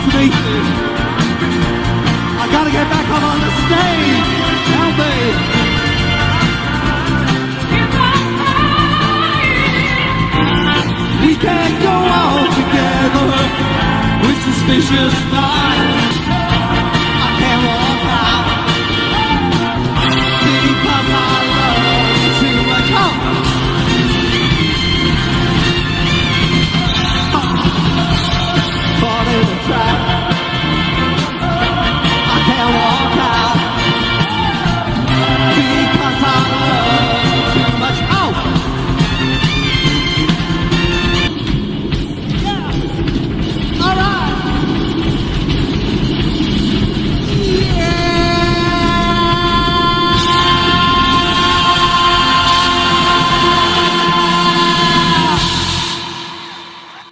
underneath me. I gotta get back up on the stage. Help me. We can't go on together with suspicious minds.